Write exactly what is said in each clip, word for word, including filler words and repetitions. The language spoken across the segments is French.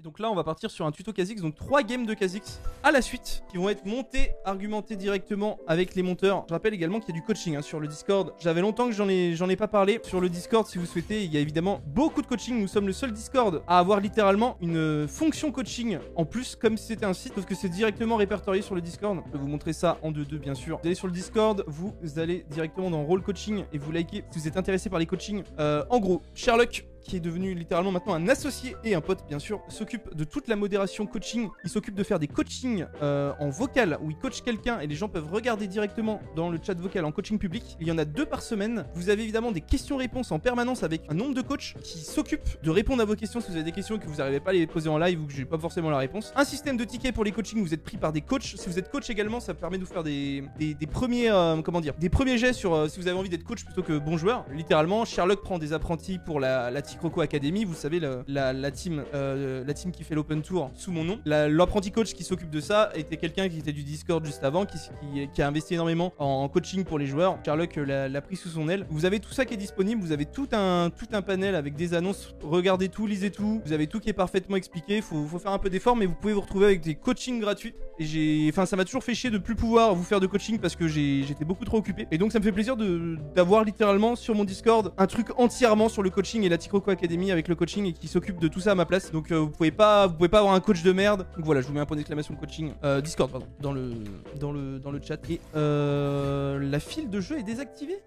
Donc là on va partir sur un tuto Kha'Zix, donc trois games de Kha'Zix à la suite qui vont être montés, argumentés directement avec les monteurs. Je rappelle également qu'il y a du coaching hein, sur le Discord. J'avais longtemps que j'en ai, j'en ai pas parlé. Sur le Discord, si vous souhaitez, il y a évidemment beaucoup de coaching. Nous sommes le seul Discord à avoir littéralement une fonction coaching en plus, comme si c'était un site, sauf que c'est directement répertorié sur le Discord. Je peux vous montrer ça en deux deux bien sûr. Vous allez sur le Discord, vous allez directement dans Role Coaching et vous likez si vous êtes intéressé par les coachings. Euh, en gros, Sherlock, qui est devenu littéralement maintenant un associé et un pote bien sûr, s'occupe de toute la modération coaching. Il s'occupe de faire des coachings euh, en vocal où il coach quelqu'un et les gens peuvent regarder directement dans le chat vocal en coaching public. Il y en a deux par semaine. Vous avez évidemment des questions-réponses en permanence avec un nombre de coachs qui s'occupent de répondre à vos questions si vous avez des questions et que vous n'arrivez pas à les poser en live ou que j'ai pas forcément la réponse. Un système de tickets pour les coachings, vous êtes pris par des coachs. Si vous êtes coach également, ça permet de vous faire des, des, des premiers euh, comment dire, des premiers jets sur euh, si vous avez envie d'être coach plutôt que bon joueur. Littéralement, Sherlock prend des apprentis pour la, la Tikroco Academy. Vous savez, la, la, la, team, euh, la team qui fait l'open tour sous mon nom. L'apprenti coach qui s'occupe de ça était quelqu'un qui était du Discord juste avant, qui, qui, qui a investi énormément en, en coaching pour les joueurs. Sherlock l'a pris sous son aile. Vous avez tout ça qui est disponible. Vous avez tout un, tout un panel avec des annonces. Regardez tout, lisez tout. Vous avez tout qui est parfaitement expliqué. Faut, faut faire un peu d'effort, mais vous pouvez vous retrouver avec des coachings gratuits. Et j'ai, enfin, ça m'a toujours fait chier de plus pouvoir vous faire de coaching parce que j'étais beaucoup trop occupé. Et donc, ça me fait plaisir d'avoir littéralement sur mon Discord un truc entièrement sur le coaching et la Tikroco Academy avec le coaching et qui s'occupe de tout ça à ma place. Donc euh, vous pouvez pas vous pouvez pas avoir un coach de merde. Donc voilà, je vous mets un point d'exclamation coaching euh, Discord pardon dans le dans le dans le chat. Et euh, la file de jeu est désactivée.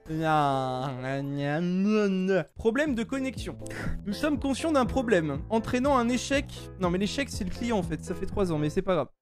Problème de connexion. Nous sommes conscients d'un problème entraînant un échec. Non mais l'échec c'est le client en fait, ça fait trois ans mais c'est pas grave.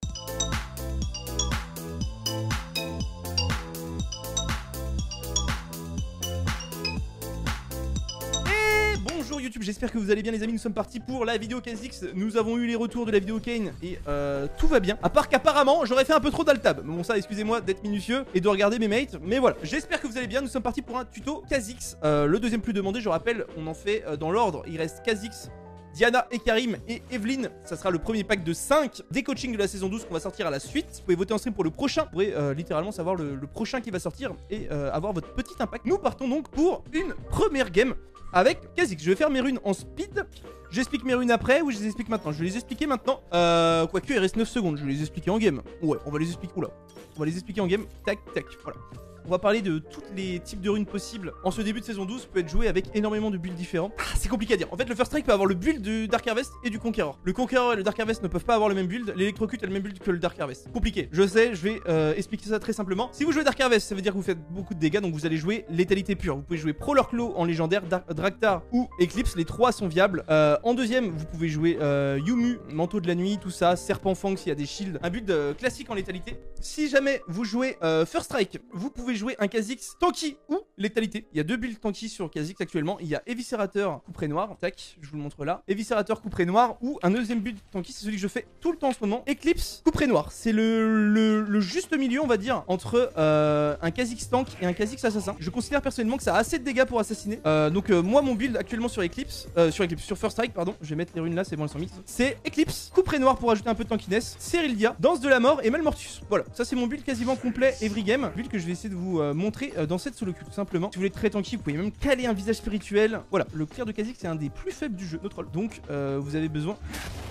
Bonjour YouTube, j'espère que vous allez bien les amis, nous sommes partis pour la vidéo Kha'Zix. Nous avons eu les retours de la vidéo Kane et euh, tout va bien. À part qu'apparemment j'aurais fait un peu trop d'altab. Bon ça excusez-moi d'être minutieux et de regarder mes mates. Mais voilà, j'espère que vous allez bien, nous sommes partis pour un tuto Kha'Zix. euh, Le deuxième plus demandé, je rappelle, on en fait euh, dans l'ordre. Il reste Kha'Zix, Diana et Karim et Evelyne. Ça sera le premier pack de cinq des coachings de la saison douze qu'on va sortir à la suite. Vous pouvez voter en stream pour le prochain. Vous pourrez euh, littéralement savoir le, le prochain qui va sortir et euh, avoir votre petit impact. Nous partons donc pour une première game avec Kha'Zix. Je vais faire mes runes en speed. J'explique mes runes après ou je les explique maintenant? Je vais les expliquer maintenant. Euh, Quoique, il reste neuf secondes. Je vais les expliquer en game. Ouais, on va les expliquer. Oula. On va les expliquer en game. Tac, tac. Voilà. On va parler de tous les types de runes possibles. En ce début de saison douze, peut être joué avec énormément de builds différents. Ah, c'est compliqué à dire. En fait, le First Strike peut avoir le build du Dark Harvest et du Conqueror. Le Conqueror et le Dark Harvest ne peuvent pas avoir le même build. L'Electrocute a le même build que le Dark Harvest. Compliqué. Je sais, je vais euh, expliquer ça très simplement. Si vous jouez Dark Harvest, ça veut dire que vous faites beaucoup de dégâts, donc vous allez jouer létalité pure. Vous pouvez jouer Prowler Claw en légendaire, Draktar ou Eclipse. Les trois sont viables. Euh, en deuxième, vous pouvez jouer euh, Yumu, Manteau de la Nuit, tout ça, Serpent Fang s'il y a des shields. Un build euh, classique en létalité. Si jamais vous jouez euh, First Strike, vous pouvez jouer un Kha'Zix tanky ou létalité. Il y a deux builds tanky sur Kha'Zix actuellement. Il y a Éviscérateur Couperet Noir. Tac, je vous le montre là. Éviscérateur Couperet Noir ou un deuxième build tanky, c'est celui que je fais tout le temps en ce moment. Eclipse Couperet Noir. C'est le, le, le juste milieu, on va dire, entre euh, un Kha'Zix tank et un Kha'Zix assassin. Je considère personnellement que ça a assez de dégâts pour assassiner. Euh, donc euh, moi, mon build actuellement sur Eclipse, euh, sur Eclipse, sur First Strike, pardon. Je vais mettre les runes là, c'est bon, elles sont mixes. C'est Eclipse Couperet Noir pour ajouter un peu de tankiness. Cerilia, Danse de la Mort et Malmortius. Voilà, ça c'est mon build quasiment complet every game. Build que je vais essayer de vous euh, montrer euh, dans cette solo queue tout simplement. Si vous voulez être très tanky, vous pouvez même caler un visage spirituel. Voilà, le clear de Kha'Zix c'est un des plus faibles du jeu, no troll. Donc euh, vous avez besoin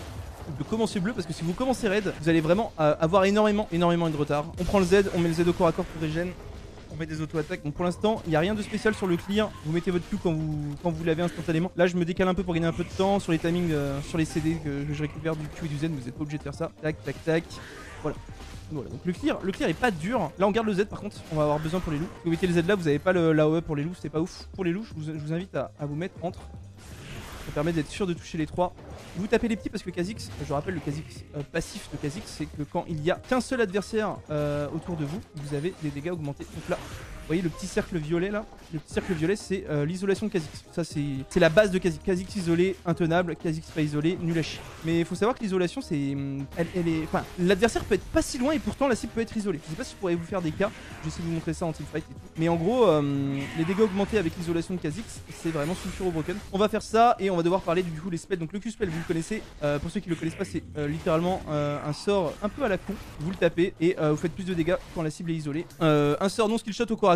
de commencer bleu parce que si vous commencez raid, vous allez vraiment euh, avoir énormément, énormément de retard. On prend le Z, on met le Z au corps à corps pour régène. On met des auto-attaques. Donc pour l'instant, il n'y a rien de spécial sur le clear. Vous mettez votre Q quand vous, quand vous l'avez instantanément. Là, je me décale un peu pour gagner un peu de temps sur les timings, euh, sur les C D que, que je récupère du Q et du Z. Vous n'êtes pas obligé de faire ça. Tac, tac, tac. Voilà. Voilà, donc le clear, le clear est pas dur. Là on garde le Z par contre, on va avoir besoin pour les loups. Si vous mettez le Z là, vous avez pas l'A O E pour les loups, c'est pas ouf. Pour les loups, je vous, je vous invite à, à vous mettre entre. Ça permet d'être sûr de toucher les trois. Vous tapez les petits parce que Kha'Zix, je rappelle le Kha'Zix euh, passif de Kha'Zix, c'est que quand il y a qu'un seul adversaire euh, autour de vous, vous avez des dégâts augmentés. Donc là, vous voyez le petit cercle violet là, le petit cercle violet c'est euh, l'isolation de Kha'Zix. Ça c'est la base de Kha'Zix. Kha'Zix isolé, intenable, Kha'Zix pas isolé, nul à chier. Mais il faut savoir que l'isolation c'est... Elle, elle est... Enfin, l'adversaire peut être pas si loin et pourtant la cible peut être isolée. Je sais pas si je pourrais vous faire des cas, j'essaie de vous montrer ça en teamfight et tout. Mais en gros, euh, les dégâts augmentés avec l'isolation de Kha'Zix, c'est vraiment sulfuro broken. On va faire ça et on va devoir parler du coup les spells. Donc le Q-spell, vous le connaissez. Euh, pour ceux qui le connaissent pas, c'est euh, littéralement euh, un sort un peu à la con. Vous le tapez et euh, vous faites plus de dégâts quand la cible est isolée. Euh, un sort non skill shot au corps à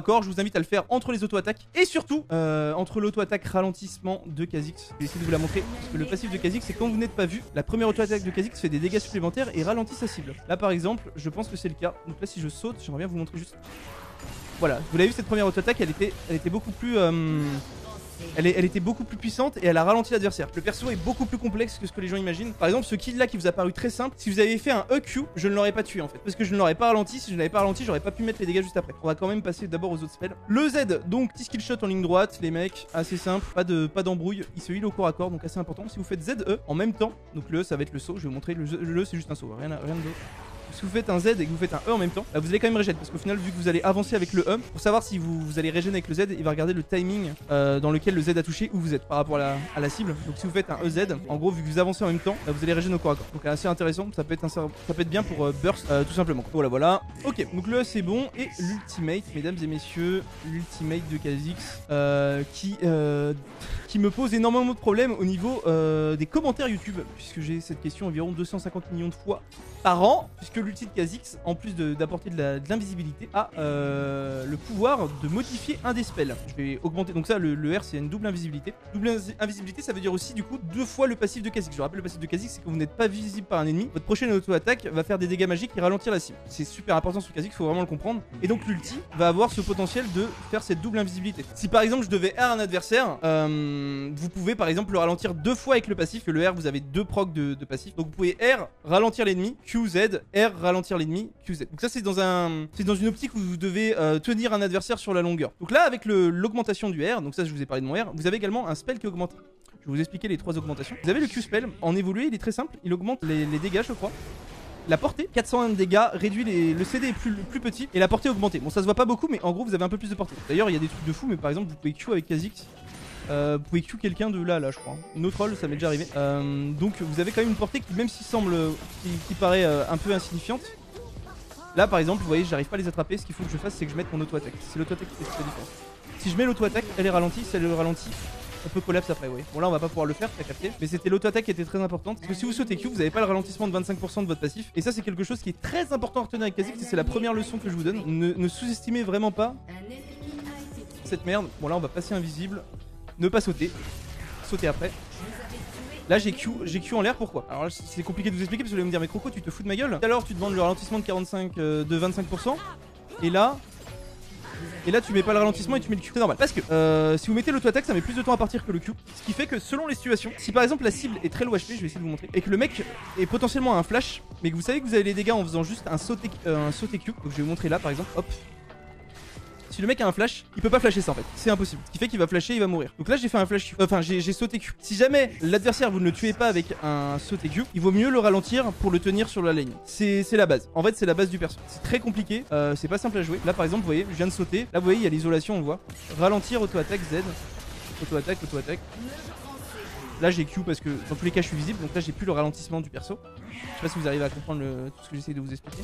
à corps. Je vous invite à le faire entre les auto-attaques et surtout euh, entre l'auto-attaque ralentissement de Kha'Zix. Je vais essayer de vous la montrer parce que le passif de Kha'Zix, c'est quand vous n'êtes pas vu, la première auto-attaque de Kha'Zix fait des dégâts supplémentaires et ralentit sa cible. Là par exemple, je pense que c'est le cas. Donc là si je saute, j'aimerais bien vous montrer juste. Voilà, vous l'avez vu, cette première auto-attaque, elle était, elle était beaucoup plus... Euh... Elle, est, elle était beaucoup plus puissante et elle a ralenti l'adversaire. Le perso est beaucoup plus complexe que ce que les gens imaginent. Par exemple, ce kill là qui vous a paru très simple, si vous avez fait un E Q, je ne l'aurais pas tué en fait. Parce que je ne l'aurais pas ralenti. Si je ne l'avais pas ralenti, j'aurais pas pu mettre les dégâts juste après. On va quand même passer d'abord aux autres spells. Le Z, donc petit skill shot en ligne droite, les mecs, assez simple, pas de pas d'embrouille. Il se heal au corps à corps, donc assez important. Si vous faites Z E en même temps, donc le E ça va être le saut. Je vais vous montrer. Le, le E c'est juste un saut, rien, rien de d'autre. Si vous faites un Z et que vous faites un E en même temps, là vous allez quand même régénérer parce qu'au final vu que vous allez avancer avec le E, pour savoir si vous, vous allez régénérer avec le Z, il va regarder le timing euh, dans lequel le Z a touché où vous êtes par rapport à la, à la cible. Donc si vous faites un E Z, en gros vu que vous avancez en même temps, là, vous allez régénérer au corps à corps. Donc assez intéressant, ça peut être, un, ça peut être bien pour euh, burst euh, tout simplement. Voilà voilà. Ok, donc le E c'est bon et l'ultimate, mesdames et messieurs, l'ultimate de Kha'Zix euh, qui, euh, qui me pose énormément de problèmes au niveau euh, des commentaires YouTube, puisque j'ai cette question environ deux cent cinquante millions de fois par an, puisque l'ulti de Kha'Zix, en plus d'apporter de, de l'invisibilité, a euh, le pouvoir de modifier un des spells. Je vais augmenter, donc ça le, le R c'est une double invisibilité. Double invisibilité ça veut dire aussi du coup deux fois le passif de Kha'Zix. Je rappelle le passif de Kha'Zix, c'est que vous n'êtes pas visible par un ennemi, votre prochaine auto-attaque va faire des dégâts magiques et ralentir la cible. C'est super important sur Kha'Zix, faut vraiment le comprendre. Et donc l'ulti va avoir ce potentiel de faire cette double invisibilité. Si par exemple je devais R un adversaire, euh, vous pouvez par exemple le ralentir deux fois avec le passif, que le R vous avez deux procs de, de passif. Donc vous pouvez R ralentir l'ennemi, Q Z, R ralentir l'ennemi, Q Z. Donc ça c'est dans un, c'est dans une optique où vous devez euh, tenir un adversaire sur la longueur. Donc là avec l'augmentation du R, donc ça je vous ai parlé de mon R, vous avez également un spell qui augmente. Je vais vous expliquer les trois augmentations. Vous avez le Q spell, en évolué il est très simple, il augmente les, les dégâts je crois. La portée, quatre cent un de dégâts, réduit les... le C D est plus, plus petit et la portée augmentée. Bon ça se voit pas beaucoup mais en gros vous avez un peu plus de portée. D'ailleurs il y a des trucs de fou mais par exemple vous pouvez Q avec Kha'Zix. Euh, vous pouvez Q quelqu'un de là, là je crois. No troll, ça m'est déjà arrivé. Euh, donc vous avez quand même une portée qui, même s'il semble, qui, qui paraît euh, un peu insignifiante. Là par exemple, vous voyez, j'arrive pas à les attraper. Ce qu'il faut que je fasse, c'est que je mette mon auto-attaque. C'est l'auto-attaque qui fait toute la différence. Si je mets l'auto-attaque, elle est ralentie. Si elle est ralentie, on peut collapse après, oui. Bon là on va pas pouvoir le faire, t'as capté. Mais c'était l'auto-attaque qui était très importante. Parce que si vous sautez Q, vous avez pas le ralentissement de vingt-cinq pour cent de votre passif. Et ça c'est quelque chose qui est très important à retenir avec Kha'Zix. C'est la première leçon que je vous donne. Ne, ne sous-estimez vraiment pas cette merde. Bon là on va passer invisible. Ne pas sauter, sauter après. Là j'ai Q, j'ai Q en l'air, pourquoi? Alors c'est compliqué de vous expliquer parce que vous allez me dire mais Croco tu te fous de ma gueule. Tout à l'heure tu demandes le ralentissement de quarante-cinq, euh, de vingt-cinq pour cent. Et là, et là tu mets pas le ralentissement et tu mets le Q. C'est normal. Parce que euh, si vous mettez l'auto-attaque ça met plus de temps à partir que le Q. Ce qui fait que selon les situations, si par exemple la cible est très low H P, je vais essayer de vous montrer, et que le mec est potentiellement un flash, mais que vous savez que vous avez les dégâts en faisant juste un sauté, euh, un sauté Q. Donc je vais vous montrer là par exemple, hop. Si le mec a un flash, il peut pas flasher ça en fait, c'est impossible. Ce qui fait qu'il va flasher, il va mourir. Donc là j'ai fait un flash Q, enfin j'ai sauté Q. Si jamais l'adversaire vous ne le tuez pas avec un sauté Q, il vaut mieux le ralentir pour le tenir sur la ligne. C'est la base, en fait c'est la base du perso. C'est très compliqué, euh, c'est pas simple à jouer. Là par exemple vous voyez, je viens de sauter, là vous voyez il y a l'isolation on le voit. Ralentir, auto-attaque, Z, auto-attaque, auto-attaque. Là j'ai Q parce que dans tous les cas je suis visible, donc là j'ai plus le ralentissement du perso. Je sais pas si vous arrivez à comprendre le... tout ce que j'essaie de vous expliquer.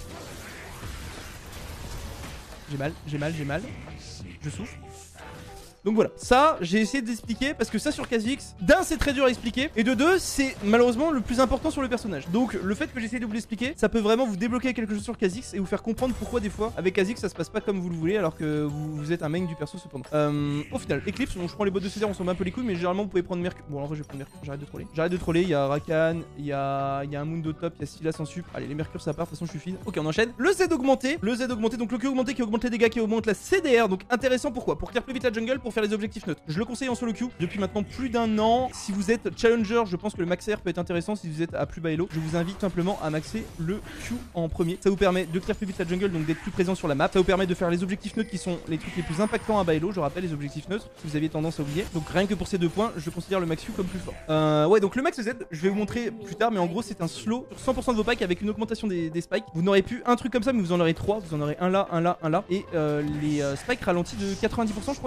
J'ai mal, j'ai mal, j'ai mal. Je souffre. Donc voilà, ça j'ai essayé d'expliquer parce que ça sur Kha'Zix, d'un c'est très dur à expliquer et de deux c'est malheureusement le plus important sur le personnage. Donc le fait que j'essaie de vous l'expliquer, ça peut vraiment vous débloquer quelque chose sur Kha'Zix et vous faire comprendre pourquoi des fois avec Kha'Zix ça se passe pas comme vous le voulez alors que vous, vous êtes un main du perso cependant. Euh, au final, Eclipse, bon, je prends les bottes de Césaire, on s'en bat un peu les couilles mais généralement vous pouvez prendre Mercure. Bon en vrai je vais prendre Mercure, j'arrête de troller. J'arrête de troller, il y a Rakan, il y a, il y a un Mundo top, il y a Silas en sup. Allez les Mercure ça part, de toute façon je suis fine. Ok on enchaîne. Le Z augmenté, le Z augmenté, donc le Q augmenté qui augmente les dégâts, qui augmente la C D R. Donc intéressant pourquoi? Pour clear plus vite la jungle, pour faire les objectifs neutres. Je le conseille en solo queue depuis maintenant plus d'un an. Si vous êtes challenger, je pense que le max R peut être intéressant. Si vous êtes à plus bas elo, je vous invite simplement à maxer le Q en premier. Ça vous permet de clear plus vite la jungle, donc d'être plus présent sur la map. Ça vous permet de faire les objectifs neutres qui sont les trucs les plus impactants à bas elo. Je rappelle les objectifs neutres, si vous aviez tendance à oublier. Donc rien que pour ces deux points, je considère le max Q comme plus fort. Euh, ouais, donc le max Z, je vais vous montrer plus tard, mais en gros c'est un slow sur cent pour cent de vos packs avec une augmentation des, des spikes. Vous n'aurez plus un truc comme ça, mais vous en aurez trois. Vous en aurez un là, un là, un là. Et euh, les euh, spikes ralentis de quatre-vingt-dix pour cent, je crois, une dinguerie comme ça.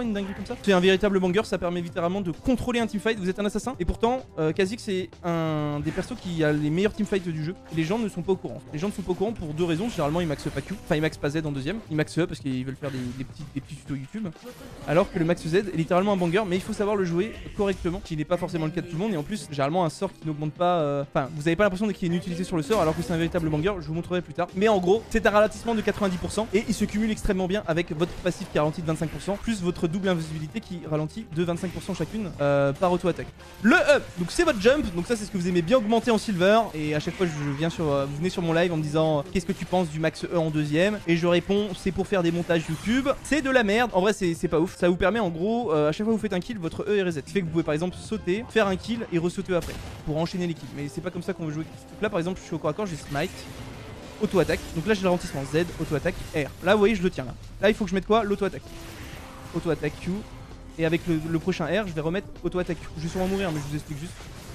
ça. C'est un véritable banger, ça permet littéralement de contrôler un teamfight. Vous êtes un assassin et pourtant euh, Kha'Zix c'est un des persos qui a les meilleurs teamfights du jeu. Et les gens ne sont pas au courant. Les gens ne sont pas au courant pour deux raisons. Généralement ils max pas Q, enfin ils max pas Z en deuxième, ils max E parce qu'ils veulent faire des, des, petits, des petits tutos YouTube. Alors que le max Z est littéralement un banger, mais il faut savoir le jouer correctement, qui n'est pas forcément le cas de tout le monde. Et en plus généralement un sort qui n'augmente pas, enfin euh, vous avez pas l'impression qu'il y ait une utilité sur le sort alors que c'est un véritable banger. Je vous montrerai plus tard. Mais en gros c'est un ralentissement de quatre-vingt-dix pour cent et il se cumule extrêmement bien avec votre passif qui ralentit de vingt-cinq pour cent plus votre double invisibilité qui ralentit de vingt-cinq pour cent chacune euh, par auto-attaque. Le E, donc c'est votre jump, donc ça c'est ce que vous aimez bien augmenter en silver. Et à chaque fois je viens sur, euh, vous venez sur mon live en me disant euh, qu'est-ce que tu penses du max E en deuxième, et je réponds c'est pour faire des montages YouTube. C'est de la merde, en vrai c'est pas ouf. Ça vous permet en gros, euh, à chaque fois que vous faites un kill, votre E est reset. Ce qui fait que vous pouvez par exemple sauter, faire un kill et ressauter après pour enchaîner les kills. Mais c'est pas comme ça qu'on veut jouer. Donc là par exemple je suis au corps à corps, j'ai smite, auto-attaque. Donc là j'ai le ralentissement Z, auto-attaque, R. Là vous voyez je le tiens là. Là il faut que je mette quoi? L'auto-attaque. Auto-attaque Q. Et avec le, le prochain R, je vais remettre auto-attaque Q. Je vais sûrement mourir, mais je vous explique juste.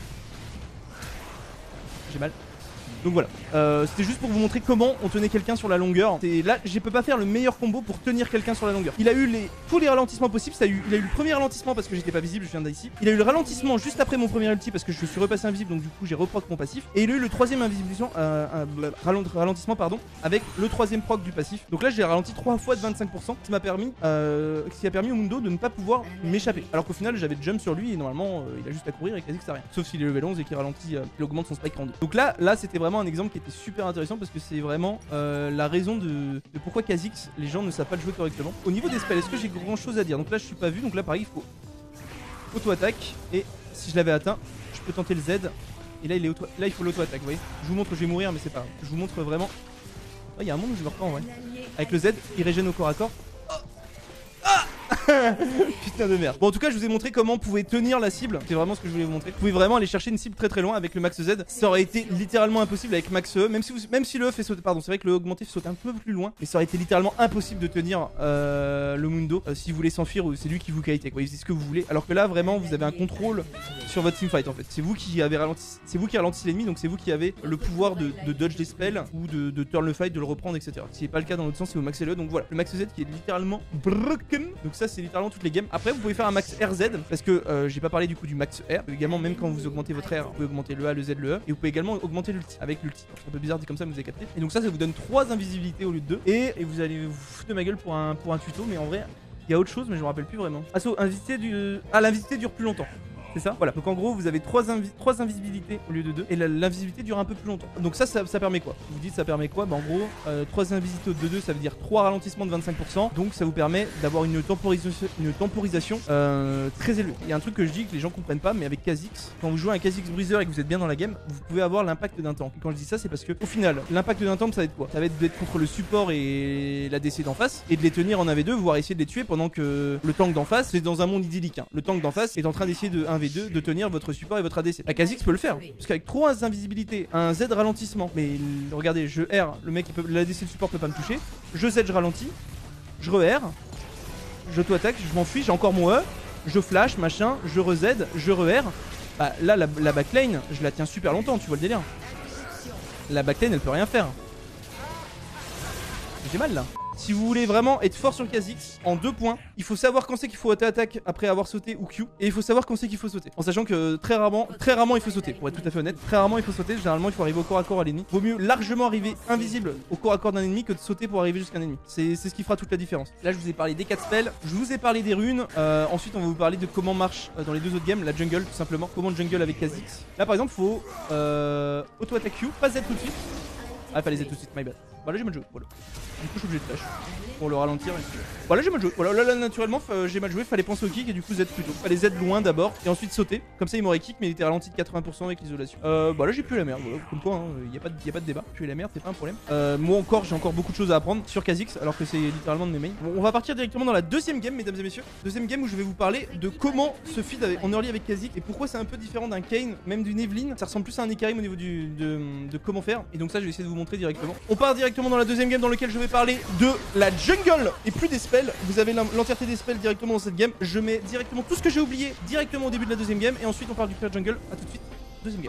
J'ai mal. Donc voilà, euh, c'était juste pour vous montrer comment on tenait quelqu'un sur la longueur. Là, je peux pas faire le meilleur combo pour tenir quelqu'un sur la longueur. Il a eu les, tous les ralentissements possibles. Ça a eu, il a eu le premier ralentissement parce que j'étais pas visible, je viens d'ici. Il a eu le ralentissement juste après mon premier ulti parce que je suis repassé invisible, donc du coup j'ai reproc mon passif. Et il a eu le troisième invisibilisation, euh, un ralentissement pardon, avec le troisième proc du passif. Donc là j'ai ralenti trois fois de vingt-cinq pour cent, ce qui m'a permis, euh, ce qui a permis au Mundo de ne pas pouvoir m'échapper. Alors qu'au final j'avais jump sur lui et normalement euh, il a juste à courir et quasi que ça rien. Sauf s'il est level onze et qu'il ralentit, euh, qu'il augmente son spike en deux. Donc là, là c'était vraiment un exemple qui était super intéressant parce que c'est vraiment euh, la raison de, de pourquoi Kha'Zix les gens ne savent pas le jouer correctement. Au niveau des spells, est-ce que j'ai grand chose à dire? Donc là je suis pas vu, donc là pareil il faut auto-attaque et si je l'avais atteint, je peux tenter le Z et là il est auto, là il faut l'auto-attaque, vous voyez. Je vous montre, je vais mourir mais c'est pas grave. Je vous montre vraiment. Il oh, y a un monde où je me reprends en vrai. Avec le Z, il régène au corps à corps. Putain de merde. Bon en tout cas je vous ai montré comment on pouvait tenir la cible. C'est vraiment ce que je voulais vous montrer. Vous pouvez vraiment aller chercher une cible très très loin avec le max Z. Ça aurait été littéralement impossible avec max E. Même si, vous, même si le E fait sauter, pardon c'est vrai que le augmenté fait sauter un peu plus loin, mais ça aurait été littéralement impossible de tenir euh, le Mundo euh, si vous voulez s'enfuir ou c'est lui qui vous kite, quoi. C'est ce que vous voulez. Alors que là vraiment vous avez un contrôle sur votre teamfight en fait. C'est vous qui avez ralenti, c'est vous qui ralentissez l'ennemi, donc c'est vous qui avez le pouvoir de, de dodge des spells ou de, de turn le fight, de le reprendre, et cetera. Si c'est pas le cas dans l'autre sens, c'est vous maxez le. Donc voilà, le max Z qui est littéralement broken. Donc ça c'est littéralement toutes les games. Après vous pouvez faire un max R Z parce que euh, j'ai pas parlé du coup du max R. Également même quand vous augmentez votre R, vous pouvez augmenter le A, le Z, le E. Et vous pouvez également augmenter l'ulti avec l'ulti. C'est un peu bizarre dit comme ça mais vous avez capté. Et donc ça ça vous donne trois invisibilités au lieu de deux. Et, et vous allez vous foutre de ma gueule pour un, pour un tuto, mais en vrai il y a autre chose mais je me rappelle plus vraiment. Ah, so, invité du... ah l'invisibilité dure plus longtemps. C'est ça? Voilà. Donc en gros, vous avez trois, invi trois invisibilités au lieu de deux. Et l'invisibilité dure un peu plus longtemps. Donc ça, ça, ça permet quoi? Vous dites ça permet quoi? Bah en gros, euh, trois invisibilités au lieu de deux, ça veut dire trois ralentissements de vingt-cinq pour cent. Donc ça vous permet d'avoir une temporisation, une temporisation euh, très élevée. Il y a un truc que je dis que les gens comprennent pas, mais avec Kha'Zix, quand vous jouez un Kha'Zix Breezer et que vous êtes bien dans la game, vous pouvez avoir l'impact d'un tank. Et quand je dis ça, c'est parce que au final, l'impact d'un tank, ça va être quoi? Ça va être d'être contre le support et la D C d'en face et de les tenir en un v deux, voire essayer de les tuer pendant que le tank d'en face, c'est dans un monde idyllique. Hein. Le tank d'en face est en train d'essayer de un v deux de tenir votre support et votre A D C. La Kha'Zix peut le faire parce qu'avec trois invisibilités, un Z ralentissement, mais regardez, je R, le mec, l'A D C le support peut pas me toucher. Je Z, je ralentis, je re-R, je auto-attaque, je m'enfuis, j'ai encore mon E, je flash, machin, je re-Z, je re-R. Bah là, la, la backline, je la tiens super longtemps, tu vois le délire. La backline, elle peut rien faire. J'ai mal là. Si vous voulez vraiment être fort sur Kha'Zix, en deux points, il faut savoir quand c'est qu'il faut auto-attaque après avoir sauté ou Q, et il faut savoir quand c'est qu'il faut sauter. En sachant que très rarement, très rarement il faut sauter, pour être tout à fait honnête. Très rarement il faut sauter, généralement il faut arriver au corps à corps à l'ennemi. Vaut mieux largement arriver invisible au corps à corps d'un ennemi que de sauter pour arriver jusqu'à un ennemi. C'est ce qui fera toute la différence. Là je vous ai parlé des quatre spells, je vous ai parlé des runes, euh, ensuite on va vous parler de comment marche euh, dans les deux autres games, la jungle tout simplement. Comment jungle avec Kha'Zix. Là par exemple faut euh, auto-attaque Q, pas Z tout de suite. Ah fallait Z tout de suite, my bad. Voilà j'ai mal joué, voilà. Du coup je suis obligé de flash pour le ralentir. Voilà j'ai mal joué, voilà là, là naturellement j'ai mal joué, fallait penser au kick et du coup Z plutôt. Fallait Z loin d'abord et ensuite sauter. Comme ça il m'aurait kick mais il était ralenti de quatre-vingts pour cent avec l'isolation. Euh bah là j'ai pu la merde, voilà, comme quoi il hein, y, a pas de, y a pas de débat. Tuer la merde c'est pas un problème. Euh, moi encore j'ai encore beaucoup de choses à apprendre sur Kha'Zix alors que c'est littéralement de mes mains. Bon, on va partir directement dans la deuxième game mesdames et messieurs. Deuxième game où je vais vous parler de comment se feed avec, en early avec Kha'Zix et pourquoi c'est un peu différent d'un Kayn, même d'une Evelynn. Ça ressemble plus à un Ikarim au niveau du, de, de comment faire. Et donc ça je vais essayer de vous montrer directement. On part directement dans la deuxième game dans laquelle je vais parler de la jungle et plus des spells. Vous avez l'entièreté des spells directement dans cette game. Je mets directement tout ce que j'ai oublié directement au début de la deuxième game et ensuite on part du clear jungle. A tout de suite, deuxième game.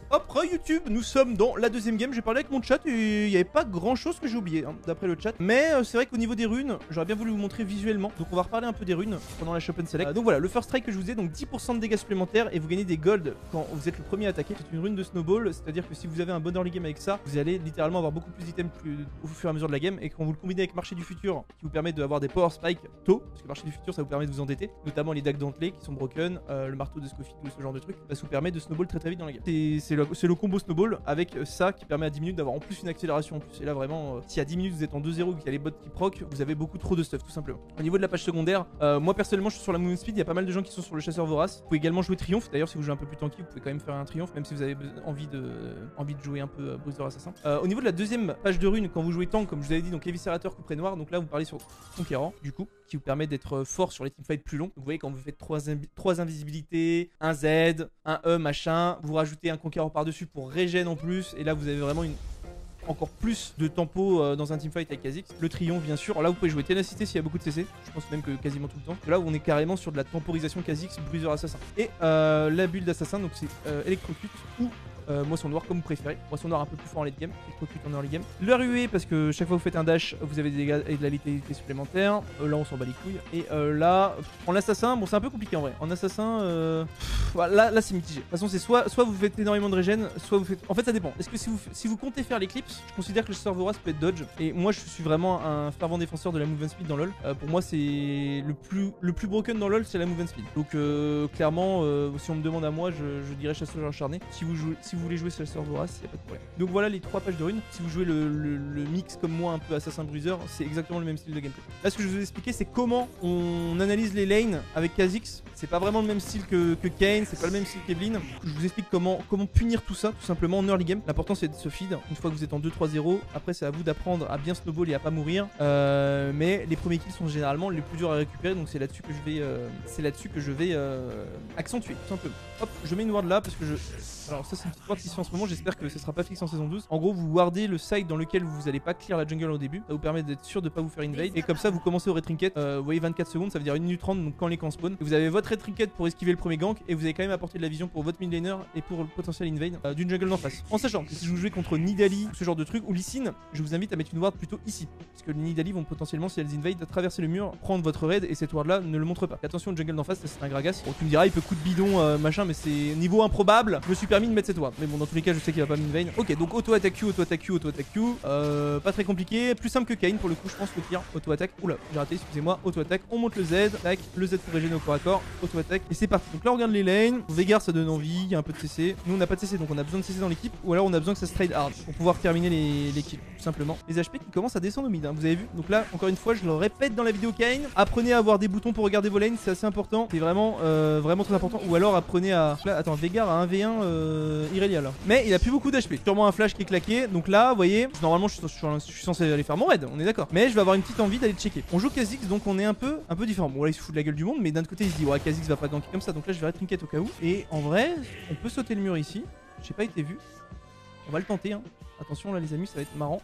Hop, re YouTube, nous sommes dans la deuxième game. J'ai parlé avec mon chat et il n'y avait pas grand chose que j'ai oublié hein, d'après le chat. Mais euh, c'est vrai qu'au niveau des runes, j'aurais bien voulu vous montrer visuellement. Donc on va reparler un peu des runes pendant la Shop and Select. Euh, donc voilà, le first strike que je vous ai, donc dix pour cent de dégâts supplémentaires et vous gagnez des gold quand vous êtes le premier à attaquer. C'est une rune de snowball, c'est-à-dire que si vous avez un bon early game avec ça, vous allez littéralement avoir beaucoup plus d'items plus... au fur et à mesure de la game. Et quand vous le combinez avec marché du futur, qui vous permet d'avoir des power spikes tôt, parce que marché du futur ça vous permet de vous endetter, notamment les dagues dentelées qui sont broken, euh, le marteau de Scofield ou ce genre de truc, ça vous permet de snowball très très vite dans la game. C'est le, le combo snowball avec ça qui permet à dix minutes d'avoir en plus une accélération en plus. Et là vraiment, euh, si à dix minutes vous êtes en deux zéro et qu'il y a les bots qui proc, vous avez beaucoup trop de stuff tout simplement. Au niveau de la page secondaire, euh, moi personnellement je suis sur la movement speed, il y a pas mal de gens qui sont sur le chasseur vorace. Vous pouvez également jouer triomphe, d'ailleurs si vous jouez un peu plus tanky, vous pouvez quand même faire un triomphe, même si vous avez envie de, euh, envie de jouer un peu euh, bruiser assassin. Euh, au niveau de la deuxième page de rune, quand vous jouez tank, comme je vous avais dit, donc éviscérateur, couperet noir, donc là vous parlez sur conquérant, du coup, qui vous permet d'être fort sur les teamfights plus longs. Donc, vous voyez, quand vous faites trois invisibilités, un Z, un E, machin, vous rajoutez un conquérant par-dessus pour régène en plus, et là vous avez vraiment une... encore plus de tempo euh, dans un teamfight avec Kha'Zix. Le triomphe bien sûr. Alors là vous pouvez jouer ténacité s'il y a beaucoup de C C. Je pense même que quasiment tout le temps. Là où on est carrément sur de la temporisation Kha'Zix, bruiser assassin. Et euh, la build d'assassin, donc c'est euh, électrocute ou Euh, moisson noire comme vous préférez. Moisson noire un peu plus fort en late game, électrocute en early game. Le R U E parce que chaque fois que vous faites un dash, vous avez des dégâts et de la létalité supplémentaire. Euh, là on s'en bat les couilles. Et euh, là, en assassin, bon c'est un peu compliqué en vrai. En assassin, euh... Pff, là, là c'est mitigé. De toute façon c'est soit, soit vous faites énormément de régène, soit vous faites... En fait ça dépend. Est-ce que si vous, si vous comptez faire l'éclipse, je considère que le chasseur vorace peut être dodge. Et moi je suis vraiment un fervent défenseur de la movement speed dans LoL. Euh, pour moi c'est le plus, le plus broken dans LoL, c'est la movement speed. Donc euh, clairement, euh, si on me demande à moi, je, je dirais chasseur acharné. Si vous, jouez, si vous voulez jouer chasseur vorace, il n'y a pas de problème. Donc voilà les trois pages de runes. Si vous jouez le, le, le mix comme moi, un peu assassin bruiser, c'est exactement le même style de gameplay. Là ce que je vais vous expliquer c'est comment on analyse les lanes avec Kha'Zix. C'est pas vraiment le même style que, que Kayn, c'est pas le même style qu'Evelyn. Je vous explique comment, comment punir tout ça tout simplement en early game. L'important c'est de se feed une fois que vous êtes en deux trois zéro. Après c'est à vous d'apprendre à bien snowball et à pas mourir. Euh, mais les premiers kills sont généralement les plus durs à récupérer, donc c'est là-dessus que je vais, euh, c'est là-dessus que je vais euh, accentuer tout simplement. Hop, je mets une ward là parce que je... Alors ça c'est une petite ward qui se fait en ce moment, j'espère que ce sera pas fixe en saison douze. En gros vous wardez le side dans lequel vous allez pas clear la jungle au début. Ça vous permet d'être sûr de pas vous faire invade. Et comme ça vous commencez au red trinket, euh, vous voyez vingt-quatre secondes, ça veut dire une minute trente donc quand les camps spawn. Et vous avez votre red trinket pour esquiver le premier gank et vous avez quand même apporté de la vision pour votre mid laner et pour le potentiel invade euh, d'une jungle d'en face. En sachant que si vous jouez contre Nidalee ou ce genre de truc ou Lee Sin, je vous invite à mettre une ward plutôt ici. Parce que les Nidalee vont potentiellement, si elles invade, traverser le mur, prendre votre raid et cette ward là ne le montre pas. Et attention, jungle d'en face, c'est un Gragas. Bon, tu me diras, il peut coup de bidon euh, machin, mais c'est niveau improbable. Je me suis permis de mettre cette ward. Mais bon, dans tous les cas, je sais qu'il va pas m'invade. Ok, donc auto-attaque Q, auto-attaque Q, auto-attaque Q. Euh, pas très compliqué. Plus simple que Kayn pour le coup, je pense, le pire. Auto-attaque. Oula, j'ai raté, excusez-moi. Auto-attaque. On monte le Z. Tac, le Z pour régénérer au corps à corps. Auto-attaque. Et c'est parti. Donc là, on regarde les lanes. Veigar, ça donne envie. Il y a un peu de C C. Nous, on n'a pas de C C, donc on a besoin de C C dans l'équipe. Ou alors, on a besoin que ça se trade hard pour pouvoir terminer les, les kills, tout simplement. Les H P qui commencent à descendre au mid, hein, vous avez vu. Donc là, encore une fois, je le répète dans la vidéo Kayn. Apprenez à avoir des boutons pour regarder vos lanes, c'est assez important. C'est vraiment, euh, vraiment très important. Ou alors, apprenez à. Là, attends, Veigar a un v un euh, Irelia là. Mais il a plus beaucoup d'H P. Sûrement un flash qui est claqué. Donc là, vous voyez, normalement, je suis, je suis censé aller faire mon raid, on est d'accord. Mais je vais avoir une petite envie d'aller checker. On joue Kha'Zix, donc on est un peu, un peu différent. Bon, là, il se fout de la gueule du monde, mais d'un autre côté, il se dit, ouais, Kha'Zix va pas ganker comme ça. Donc là, je vais red trinket au cas où. Et en vrai, on peut sauter le mur ici. J'ai pas été vu. On va le tenter, hein. Attention, là, les amis, ça va être marrant.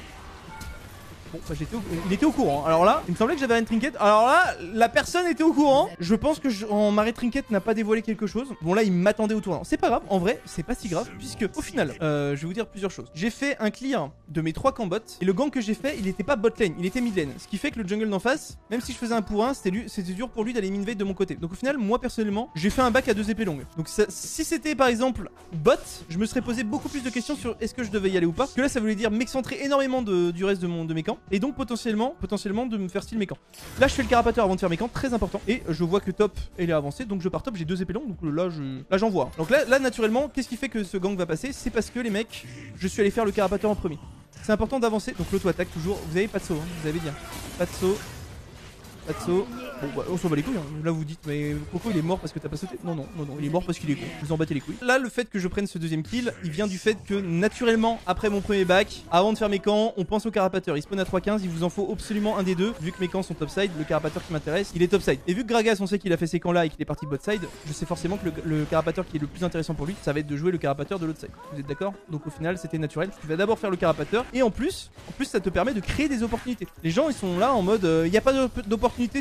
Bon, bah j'étais au... il était au courant. Alors là, il me semblait que j'avais un trinket. Alors là, la personne était au courant. Je pense que je... en ma trinket n'a pas dévoilé quelque chose. Bon là, il m'attendait au tournant. C'est pas grave, en vrai, c'est pas si grave puisque au final, euh, je vais vous dire plusieurs choses. J'ai fait un clear de mes trois camps bot et le gank que j'ai fait, il était pas bot lane, il était mid lane. Ce qui fait que le jungle d'en face, même si je faisais un pour un, c'était lui... dur pour lui d'aller m'invade de mon côté. Donc au final, moi personnellement, j'ai fait un back à deux épées longues. Donc ça... si c'était par exemple bot, je me serais posé beaucoup plus de questions sur est-ce que je devais y aller ou pas. Parce que là, ça voulait dire m'excentrer énormément de... du reste de mon de mes camps. Et donc potentiellement, potentiellement de me faire style mes camps. Là je fais le carapateur avant de faire mes camps, très important. Et je vois que top elle est avancée, donc je pars top, j'ai deux épées longues, donc là je là j'en vois. Donc là, là naturellement, qu'est-ce qui fait que ce gang va passer? C'est parce que les mecs, je suis allé faire le carapateur en premier. C'est important d'avancer, donc l'auto-attaque toujours. Vous avez pas de saut, hein, vous avez bien. Pas de saut. Pas de saut. Bon, bah, on s'en bat les couilles. Hein. Là, vous dites, mais Coco il est mort parce que t'as pas sauté. Non, non, non, non, il est mort parce qu'il est con. Vous en battez les couilles. Là, le fait que je prenne ce deuxième kill, il vient du fait que naturellement, après mon premier back, avant de faire mes camps, on pense au carapateur. Il spawn à trois quinze, il vous en faut absolument un des deux. Vu que mes camps sont topside, le carapateur qui m'intéresse, il est topside. Et vu que Gragas, on sait qu'il a fait ces camps là et qu'il est parti botside, je sais forcément que le, le carapateur qui est le plus intéressant pour lui, ça va être de jouer le carapateur de l'autre side. Vous êtes d'accord? Donc au final, c'était naturel. Tu vas d'abord faire le carapateur et en plus, en plus, ça te permet de créer des opportunités. Les gens, ils sont là en mode, il euh, n'y a pas d'opportunité sur mes lanes.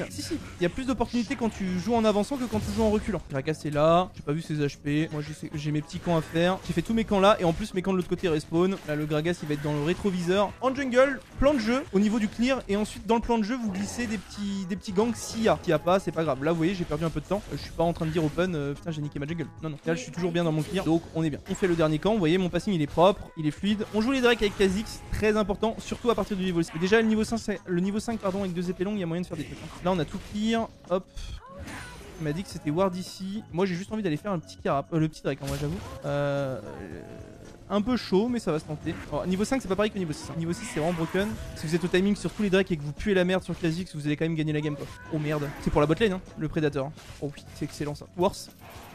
Si, si, il y a plus d'opportunités quand tu joues en avançant que quand tu joues en reculant. Gragas est là, j'ai pas vu ses H P. Moi j'ai mes petits camps à faire. J'ai fait tous mes camps là et en plus mes camps de l'autre côté respawn. Là le Gragas il va être dans le rétroviseur. En jungle, plan de jeu au niveau du clear et ensuite dans le plan de jeu vous glissez des petits, des petits gangs s'il y a. S'il y a pas, c'est pas grave. Là vous voyez, j'ai perdu un peu de temps. Je suis pas en train de dire open, euh, putain j'ai niqué ma jungle. Non, non. Là je suis toujours bien dans mon clear donc on est bien. On fait le dernier camp. Vous voyez, mon passing il est propre, il est fluide. On joue les Drake avec Kha'Zix, très important, surtout à partir du niveau six. Déjà le niveau cinq, le niveau cinq pardon, avec deux épées longues, il y a moyen de faire des trucs. Hein. Là on a tout clear. Hop. Il m'a dit que c'était ward ici. Moi j'ai juste envie d'aller faire un petit carap. Euh, le petit Drake en vrai j'avoue. Euh... Un peu chaud mais ça va se tenter. Alors, niveau cinq c'est pas pareil que niveau six. Hein. Niveau six c'est vraiment broken. Si vous êtes au timing sur tous les Drakes et que vous puez la merde sur Kha'Zix, vous allez quand même gagner la game quoi. Oh merde. C'est pour la botlane hein, le prédateur. Oh oui, c'est excellent ça. Worse.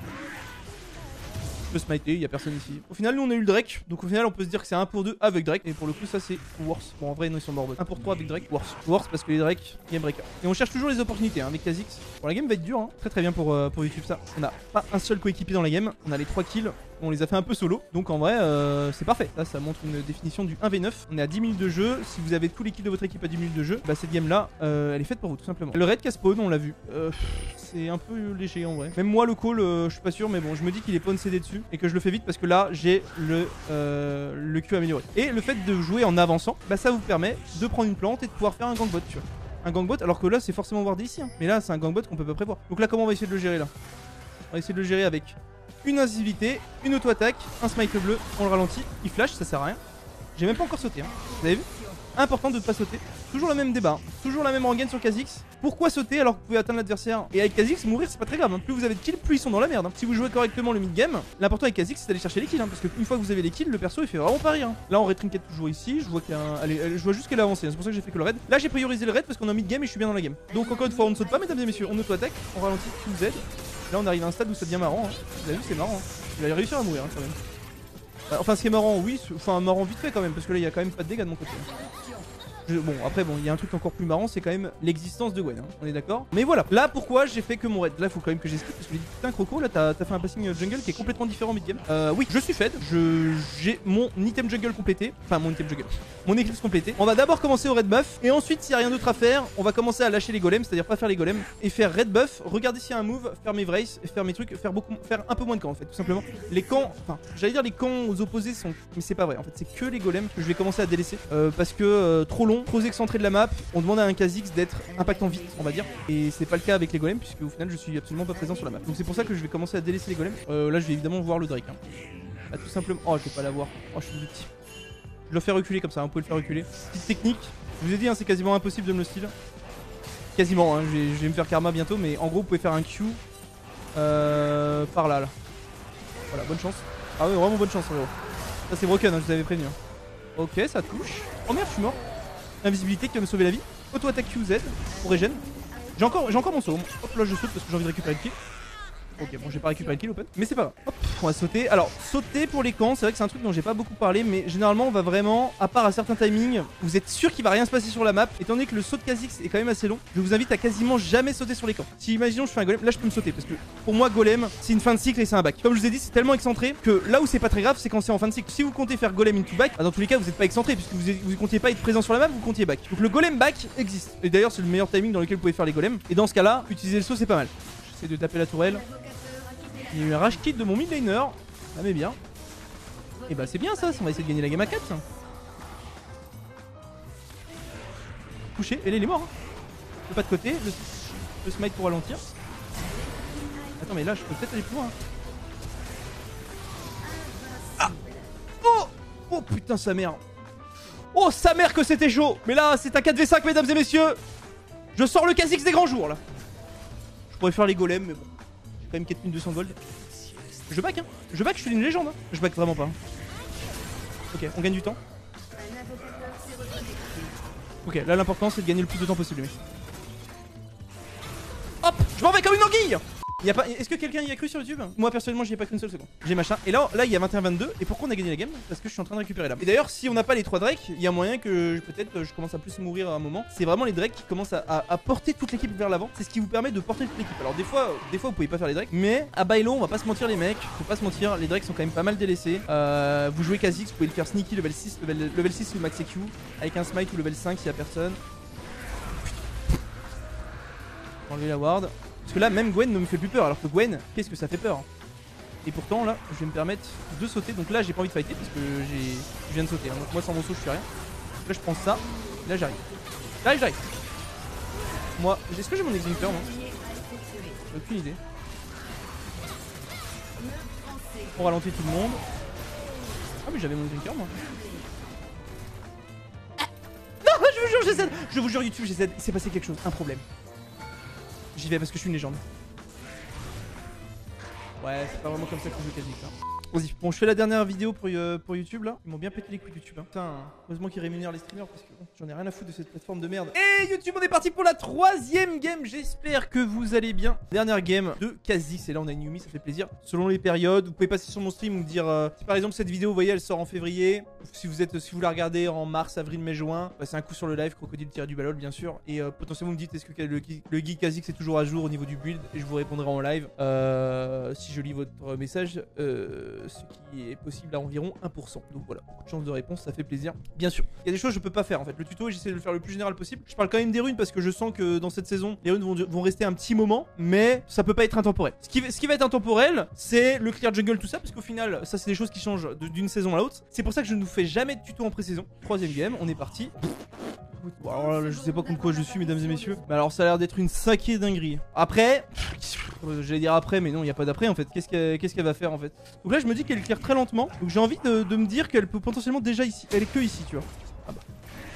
Je peux smiter, il y a personne ici. Au final, nous on a eu le Drake, donc au final on peut se dire que c'est un pour deux avec Drake. Et pour le coup, ça c'est worse. Bon, en vrai, non, ils sont morts. un pour trois avec Drake, worse. Worse parce que les Drake, game breaker. Et on cherche toujours les opportunités hein, avec Kha'Zix. Bon, la game va être dure, hein. Très très bien pour, euh, pour YouTube ça. On n'a pas un seul coéquipier dans la game. On a les trois kills. On les a fait un peu solo, donc en vrai euh, c'est parfait. Ça, ça montre une définition du un v neuf. On est à dix minutes de jeu. Si vous avez tous les kills de votre équipe à dix minutes de jeu, bah cette game là, euh, elle est faite pour vous tout simplement. Le raid casse-spawn, on l'a vu. Euh, c'est un peu léger en vrai. Même moi le call, euh, je suis pas sûr, mais bon, je me dis qu'il est pawn C D dessus et que je le fais vite parce que là j'ai le euh, le Q amélioré. Et le fait de jouer en avançant, bah ça vous permet de prendre une plante et de pouvoir faire un gangbot, tu vois. Un gangbot, alors que là c'est forcément wardé ici, hein. Mais là c'est un gangbot qu'on peut pas prévoir. Donc là comment on va essayer de le gérer là? On va essayer de le gérer avec une invisivité, une auto-attaque, un smite bleu, on le ralentit, il flash, ça sert à rien. J'ai même pas encore sauté, hein. Vous avez vu? Important de ne pas sauter. Toujours le même débat, hein. Toujours la même rengaine sur Kha'Zix. Pourquoi sauter alors que vous pouvez atteindre l'adversaire? Et avec Kha'Zix, mourir c'est pas très grave, hein. Plus vous avez de kills, plus ils sont dans la merde, hein. Si vous jouez correctement le mid-game, l'important avec Kha'Zix c'est d'aller chercher les kills, hein, parce qu'une fois que vous avez les kills, le perso il fait vraiment pas rire, hein. Là on retrinquette toujours ici, je vois qu'il y a un... Allez, je vois juste qu'elle a avancé, hein. C'est pour ça que j'ai fait que le raid. Là j'ai priorisé le raid parce qu'on est en mid-game et je suis bien dans la game. Donc encore une fois on ne saute pas mesdames et messieurs, on auto-attaque, on ralentit Q Z. Là on arrive à un stade où ça devient marrant, hein. Vous avez vu c'est marrant, hein. Il va réussir à mourir hein, quand même. Enfin ce qui est marrant oui, enfin marrant vite fait quand même parce que là il y a quand même pas de dégâts de mon côté. Je, bon après bon il y a un truc encore plus marrant, c'est quand même l'existence de Gwen, hein, on est d'accord. Mais voilà, là pourquoi j'ai fait que mon raid. Là il faut quand même que j'explique parce que j'ai dit putain Croco là t'as fait un passing jungle qui est complètement différent mid game. Euh, oui je suis fed, j'ai mon item jungle complété, enfin mon item jungle, mon eclipse complété. On va d'abord commencer au red buff et ensuite s'il y a rien d'autre à faire, on va commencer à lâcher les golems, c'est à dire pas faire les golems et faire red buff, regarder s'il y a un move, faire mes vrays et faire mes trucs, faire beaucoup, faire un peu moins de camps en fait tout simplement. Les camps, enfin j'allais dire les camps aux opposés sont, mais c'est pas vrai en fait, c'est que les golems que je vais commencer à délaisser euh, parce que euh, trop long, trop excentré de la map. On demande à un Kha'Zix d'être impactant vite, on va dire. Et c'est pas le cas avec les golems, puisque au final je suis absolument pas présent sur la map. Donc c'est pour ça que je vais commencer à délaisser les golems. Euh, là je vais évidemment voir le Drake. Hein. Là, tout simplement. Oh, je vais pas l'avoir. Oh, je suis petit. Je le fais reculer comme ça, hein. Vous pouvez le faire reculer. Petite technique. Je vous ai dit, hein, c'est quasiment impossible de me le steal. Quasiment, hein. je, vais, je vais me faire karma bientôt, mais en gros, vous pouvez faire un Q euh, par là, là. Voilà, bonne chance. Ah oui, vraiment bonne chance, frérot. Ça c'est broken, hein, je vous avais prévenu. Hein. Ok, ça touche. Oh merde, je suis mort. Invisibilité qui va me sauver la vie. Auto-attaque Q Z pour régène. J'ai encore, j'ai encore mon saut. Hop là je saute parce que j'ai envie de récupérer le kill. Ok bon j'ai pas récupéré le kill open. Mais c'est pas grave. Hop on va sauter. Alors sauter pour les camps c'est vrai que c'est un truc dont j'ai pas beaucoup parlé. Mais généralement on va vraiment, à part à certains timings, vous êtes sûr qu'il va rien se passer sur la map. Étant donné que le saut de Kha'Zix est quand même assez long, je vous invite à quasiment jamais sauter sur les camps. Si imaginons je fais un golem, là je peux me sauter. Parce que pour moi golem c'est une fin de cycle et c'est un back. Comme je vous ai dit c'est tellement excentré que là où c'est pas très grave c'est quand c'est en fin de cycle. Si vous comptez faire golem into back, bah dans tous les cas vous êtes pas excentré puisque vous, vous comptiez pas être présent sur la map, vous comptiez back. Donc le golem back existe. Et d'ailleurs c'est le meilleur timing dans lequel vous pouvez faire les golems. Et dans ce cas là utiliser le saut c'est pas mal. J'essaie de taper la tourelle. Il y a eu un rage kit de mon mid laner. Ça met bien. Et bah c'est bien ça, on va essayer de gagner la game à quatre. Touché, et là il est mort. Hein. Le pas de côté, le, le smite pour ralentir. Attends mais là je peux peut-être aller plus loin. Hein. Ah. Oh. Oh putain sa mère. Oh sa mère que c'était chaud. Mais là c'est un quatre v cinq mesdames et messieurs. Je sors le Kha'Zix des grands jours là. Je pourrais faire les golems mais bon. Quand même quatre mille deux cents gold. Je back hein. Je back, je suis une légende hein. Je back vraiment pas. Hein. Ok, on gagne du temps. Ok, là l'important c'est de gagner le plus de temps possible. Hop, je m'en vais comme une anguille. Y a pas... Est-ce que quelqu'un y a cru sur YouTube? Moi personnellement j'y ai pas cru une seule seconde. J'ai machin. Et là, là il y a vingt et un vingt-deux. Et pourquoi on a gagné la game? Parce que je suis en train de récupérer l'âme. Et d'ailleurs si on n'a pas les trois Drakes, il y a moyen que peut-être je commence à plus mourir à un moment. C'est vraiment les Drakes qui commencent à, à, à porter toute l'équipe vers l'avant. C'est ce qui vous permet de porter toute l'équipe. Alors des fois, des fois vous pouvez pas faire les Drakes. Mais à Bailo on va pas se mentir les mecs. Faut pas se mentir, les Drakes sont quand même pas mal délaissés. euh, Vous jouez Kha'Zix, vous pouvez le faire sneaky level six, level, level six ou max E Q. Avec un smite ou level cinq s'il y a personne. Enlever la ward. Parce que là, même Gwen ne me fait plus peur. Alors que Gwen, qu'est-ce que ça fait peur hein. Et pourtant, là, je vais me permettre de sauter. Donc là, j'ai pas envie de fighter parce que j'ai, je viens de sauter. Hein. Donc moi, sans mon saut, je fais rien. Donc là, je prends ça. Là, j'arrive. J'arrive, j'arrive. Moi, est-ce que j'ai mon extincteur moi? Aucune idée. Pour ralentir tout le monde. Ah, mais j'avais mon extincteur moi. Ah non, je vous jure, j'essaie. Je vous jure, YouTube, j'essaie. Il s'est passé quelque chose. Un problème. J'y vais parce que je suis une légende. Ouais, c'est pas vraiment comme ça qu'on joue Kha'Zix hein. Vas-y, bon je fais la dernière vidéo pour, euh, pour YouTube là. Ils m'ont bien pété les couilles YouTube hein. Putain, heureusement qu'ils rémunèrent les streamers parce que bon, j'en ai rien à foutre de cette plateforme de merde. Et YouTube, on est parti pour la troisième game. J'espère que vous allez bien. Dernière game de Kha'Zix. Et là on a une Yuumi, ça fait plaisir. Selon les périodes, vous pouvez passer sur mon stream ou me dire euh, si par exemple cette vidéo, vous voyez, elle sort en février. Si vous êtes, si vous la regardez en mars, avril, mai, juin, passez un coup sur le live, crocodile-du-balol bien sûr. Et euh, potentiellement vous me dites est-ce que le, le guide Kha'Zix est toujours à jour au niveau du build. Et je vous répondrai en live. Euh, si je lis votre message, euh, ce qui est possible à environ un pour cent. Donc voilà, beaucoup de chance de réponse, ça fait plaisir. Bien sûr, il y a des choses que je peux pas faire en fait. Le tuto, j'essaie de le faire le plus général possible. Je parle quand même des runes parce que je sens que dans cette saison, les runes vont, vont rester un petit moment, mais ça peut pas être intemporel. Ce qui, ce qui va être intemporel, c'est le clear jungle, tout ça, parce qu'au final, ça c'est des choses qui changent d'une saison à l'autre. C'est pour ça que je ne vous fais jamais de tuto en pré-saison. Troisième game, on est parti. Bon, alors là, je sais pas contre quoi je suis, mesdames et messieurs. Mais alors, ça a l'air d'être une sacrée dinguerie. Après, j'allais dire après, mais non, il n'y a pas d'après en fait. Qu'est-ce qu'elle qu'est-ce qu'elle va faire en fait? Donc là, je me dis qu'elle clear très lentement. Donc j'ai envie de, de me dire qu'elle peut potentiellement déjà ici. Elle est que ici, tu vois. Ah bah.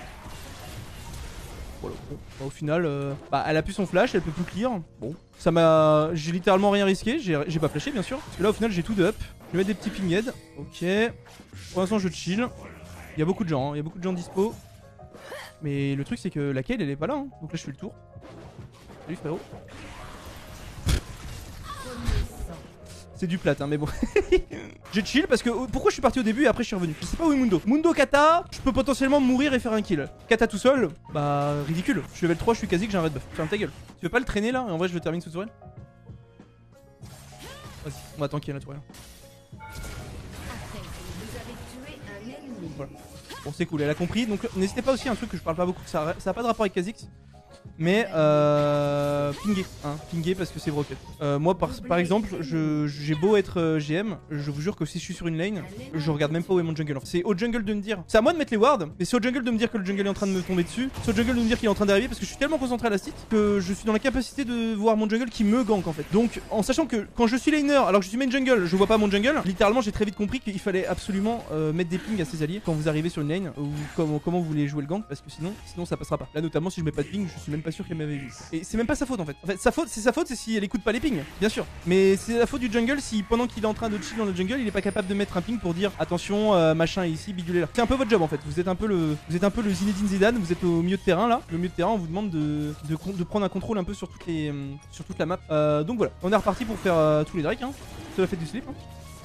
Voilà, bon. Bah, au final, euh, bah, elle a plus son flash, elle peut plus clear. Bon, ça m'a. J'ai littéralement rien risqué. J'ai pas flashé, bien sûr. Parce que là, au final, j'ai tout de up. Je vais mettre des petits ping head. Ok. Pour l'instant, je chill. Il y a beaucoup de gens, hein. Il y a beaucoup de gens dispo. Mais le truc c'est que la Kayle elle est pas là hein. Donc là je fais le tour. Salut frérot. C'est du plat hein mais bon. J'ai chill parce que pourquoi je suis parti au début et après je suis revenu. Je sais pas où est Mundo. Mundo Kata, je peux potentiellement mourir et faire un kill. Kata tout seul, bah ridicule. Je suis level trois, je suis quasi que j'ai un red buff. Ferme ta gueule. Tu veux pas le traîner là? Et en vrai je le termine sous tourelle. Vas-y, on va tanker la tourelle. Voilà. Bon c'est cool, elle a compris, donc n'hésitez pas aussi, un truc que je parle pas beaucoup, ça, ça a pas de rapport avec Kha'Zix. Mais euh, pinguer, hein, pinguer parce que c'est broken. Euh, moi par, par exemple, j'ai beau être euh, G M, je vous jure que si je suis sur une lane, je regarde même pas où est mon jungle. C'est au jungle de me dire, c'est à moi de mettre les wards, mais c'est au jungle de me dire que le jungle est en train de me tomber dessus. C'est au jungle de me dire qu'il est en train d'arriver parce que je suis tellement concentré à la site que je suis dans la capacité de voir mon jungle qui me gank en fait. Donc en sachant que quand je suis laner alors que je suis main jungle, je vois pas mon jungle, littéralement j'ai très vite compris qu'il fallait absolument euh, mettre des pings à ses alliés quand vous arrivez sur une lane ou comment, comment vous voulez jouer le gank parce que sinon, sinon ça passera pas. Là notamment si je mets pas de ping, je suis même pas sûr qu'elle m'avait vu. Et c'est même pas sa faute en fait. En fait, sa faute, c'est sa faute, c'est si elle écoute pas les pings, bien sûr. Mais c'est la faute du jungle si pendant qu'il est en train de chill dans le jungle, il est pas capable de mettre un ping pour dire attention, euh, machin est ici, bidule est là. C'est un peu votre job en fait. Vous êtes un peu le, vous êtes un peu le Zinedine Zidane. Vous êtes au milieu de terrain là. Le milieu de terrain, on vous demande de, de, de prendre un contrôle un peu sur toutes les, euh, sur toute la map. Euh, donc voilà, on est reparti pour faire euh, tous les drakes. Hein. C'est la fête du slip. Hein.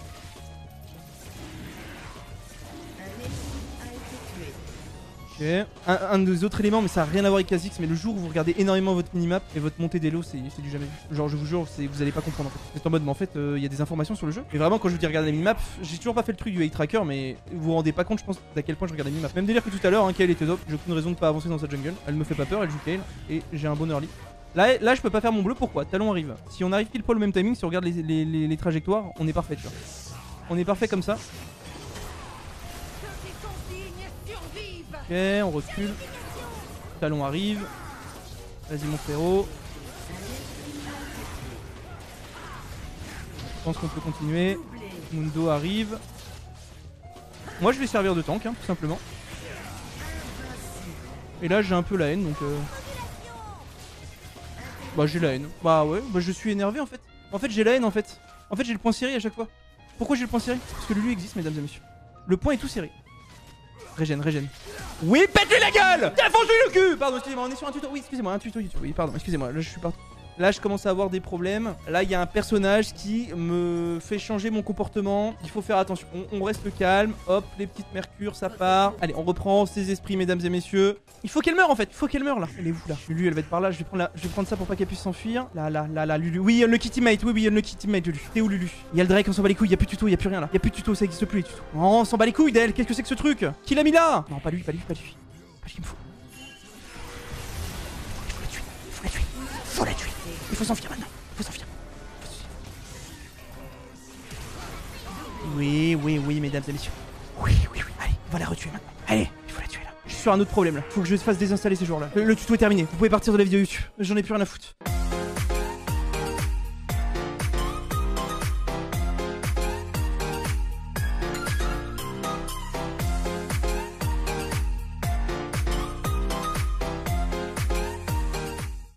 Okay. Un, un des autres éléments, mais ça n'a rien à voir avec Kha'Zix, mais le jour où vous regardez énormément votre minimap et votre montée d'élo, c'est du jamais vu. Genre, je vous jure, vous allez pas comprendre en fait. Vous êtes en mode, mais en fait, il euh, y a des informations sur le jeu. Mais vraiment, quand je vous dis regarder la minimap, j'ai toujours pas fait le truc du hate tracker, mais vous vous rendez pas compte, je pense, d'à quel point je regarde la minimap. Même délire que tout à l'heure, hein, Kayle était top, j'ai aucune raison de pas avancer dans sa jungle. Elle me fait pas peur, elle joue Kayle, et j'ai un bon early. Là, là, je peux pas faire mon bleu, pourquoi? Talon arrive. Si on arrive pile poil au même timing, si on regarde les, les, les, les trajectoires, on est parfait, tu vois. On est parfait comme ça. Ok, on recule. Talon arrive. Vas-y mon frérot. Je pense qu'on peut continuer. Mundo arrive. Moi je vais servir de tank, hein, tout simplement. Et là j'ai un peu la haine donc... Euh... Bah j'ai la haine. Bah ouais, bah je suis énervé en fait. En fait j'ai la haine en fait. En fait j'ai le point serré à chaque fois. Pourquoi j'ai le point serré? Parce que Lulu existe mesdames et messieurs. Le point est tout serré. Régène, régène. Oui, pète-lui la gueule! Défonce-lui le cul! Pardon, excusez-moi, on est sur un tuto. Oui, excusez-moi, un tuto YouTube. Oui, pardon, excusez-moi, là je suis parti. Là je commence à avoir des problèmes. Là il y a un personnage qui me fait changer mon comportement. Il faut faire attention. On, on reste calme. Hop, les petites mercures, ça part. Allez, on reprend ses esprits, mesdames et messieurs. Il faut qu'elle meure en fait. Il faut qu'elle meure là. Elle est où là? Lulu, elle va être par là. Je vais prendre, la... je vais prendre ça pour pas qu'elle puisse s'enfuir. Là, là, là, là, Lulu. Oui, Unlucky Teammate. Oui, oui, Unlucky Teammate, Lulu. T'es où, Lulu? Il y a le Drake, on s'en bat les couilles. Il y a plus de tuto, il y a plus rien là. Il y a plus de tuto, ça existe plus les tutos. Oh, on s'en bat les couilles d'elle. Qu'est-ce que c'est que ce truc? Qui l'a mis là? Non, pas lui, pas lui, pas lui. Pas lui qu'il me faut. Faut la tuer. Faut la tuer. Faut la tuer. faut s'enfuir maintenant. Faut s'enfuir. Oui, oui, oui, mesdames et messieurs. Oui, oui, oui. Allez, on va la retuer maintenant. Allez, il faut la tuer là. Je suis sur un autre problème là. Faut que je fasse désinstaller ces joueurs là. Le, le tuto est terminé. Vous pouvez partir de la vidéo YouTube. J'en ai plus rien à foutre.